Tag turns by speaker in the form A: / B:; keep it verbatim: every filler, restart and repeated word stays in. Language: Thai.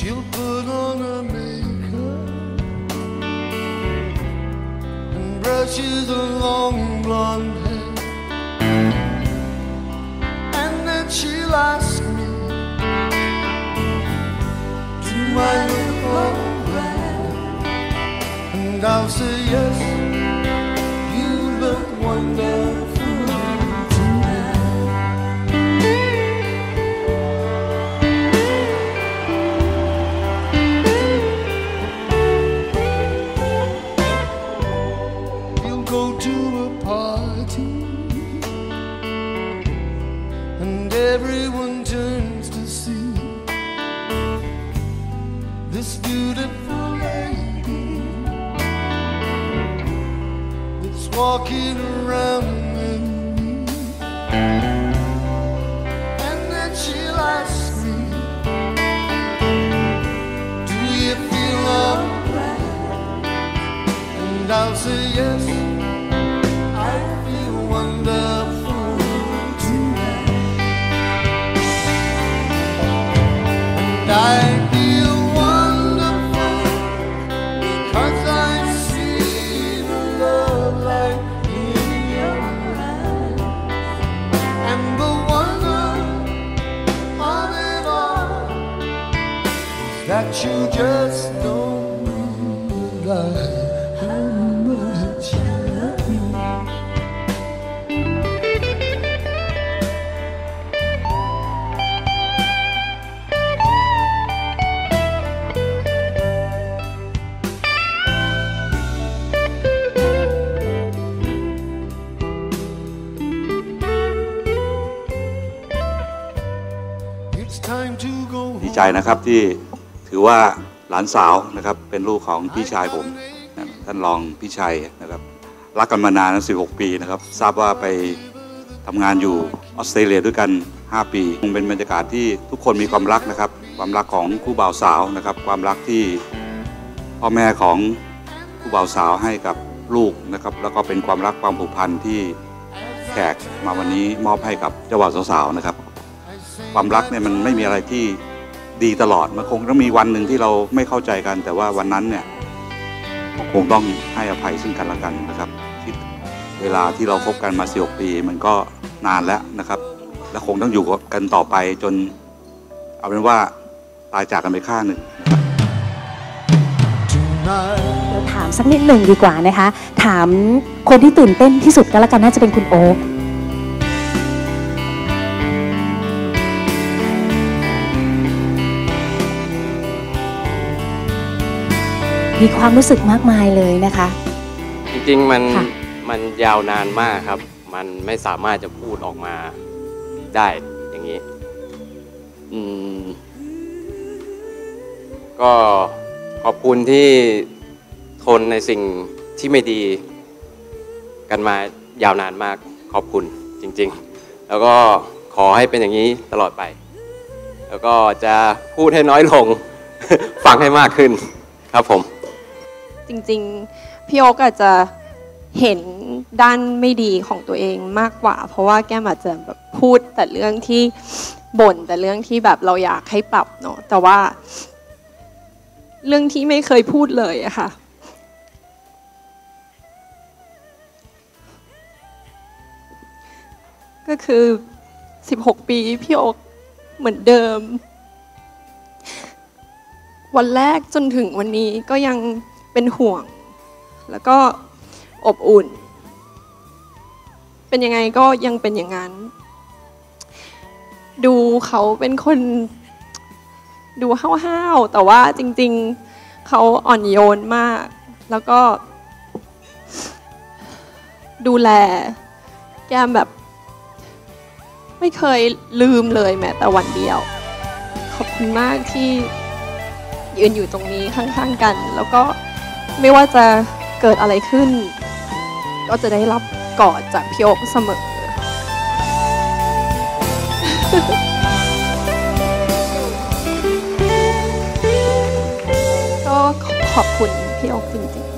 A: She'll put on her makeup and brushes her long blonde hair, and then she'll ask me, do I look alright? And I'll say yes, you look wonderful. Everyone turns to see this beautiful lady that's walking around with me, and then she'll ask me, do you feel alright? And I'll say yes, I feel wonderful. I feel wonderful because I see the love light in your eyes, and the wonder of it all is that you just don't realize how much I love you.
B: ดีใจนะครับที่ถือว่าหลานสาวนะครับเป็นลูกของพี่ชายผมท่านรองพี่ชัยนะครับรักกันมานานนะสิบหกปีนะครับทราบว่าไปทำงานอยู่ออสเตรเลียด้วยกันห้าปีคงเป็นบรรยากาศที่ทุกคนมีความรักนะครับความรักของคู่บ่าวสาวนะครับความรักที่พ่อแม่ของคู่บ่าวสาวให้กับลูกนะครับแล้วก็เป็นความรักความผูกพันที่แขกมาวันนี้มอบให้กับเจ้าบ่าวสาวๆนะครับความรักเนี่ยมันไม่มีอะไรที่ดีตลอดมันคงต้องมีวันหนึ่งที่เราไม่เข้าใจกันแต่ว่าวันนั้นเนี่ยคงต้องให้อภัยซึ่งกันและกันนะครับเวลาที่เราคบกันมาสิบหกปีมันก็นานแล้วนะครับและคงต้องอยู่กันต่อไปจนเอาเป็นว่าตายจากกันไปข้างหนึ่ง
C: เดี๋ยวถามสักนิดหนึ่งดีกว่านะคะถามคนที่ตื่นเต้นที่สุดก็แล้วกันน่าจะเป็นคุณโอ๊คมีความรู้สึกมากมายเลยนะคะ
D: จริงๆมันมันยาวนานมากครับมันไม่สามารถจะพูดออกมาได้อย่างนี้อืมก็ขอบคุณที่ทนในสิ่งที่ไม่ดีกันมายาวนานมากขอบคุณจริงๆแล้วก็ขอให้เป็นอย่างนี้ตลอดไปแล้วก็จะพูดให้น้อยลง ฟังให้มากขึ้นครับผม
E: จริงๆพี่โอ๊คอาจจะเห็นด้านไม่ดีของตัวเองมากกว่าเพราะว่าแก้มอาจจะแบบพูดแต่เรื่องที่บ่นแต่เรื่องที่แบบเราอยากให้ปรับเนาะแต่ว่าเรื่องที่ไม่เคยพูดเลยอะค่ะก็คือสิบหกปีพี่โอ๊คเหมือนเดิมวันแรกจนถึงวันนี้ก็ยังเป็นห่วงแล้วก็อบอุ่นเป็นยังไงก็ยังเป็นอย่างนั้นดูเขาเป็นคนดูห้าวๆแต่ว่าจริงๆเขาอ่อนโยนมากแล้วก็ดูแลแก้มแบบไม่เคยลืมเลยแม้แต่วันเดียวขอบคุณมากที่ยืนอยู่ตรงนี้ข้างๆกันแล้วก็ไม่ว่าจะเกิดอะไรขึ้นก็จะได้รับกอดจากพี่โอ๊คเสมอก็ขอบคุณพี่โอ๊คจริงๆ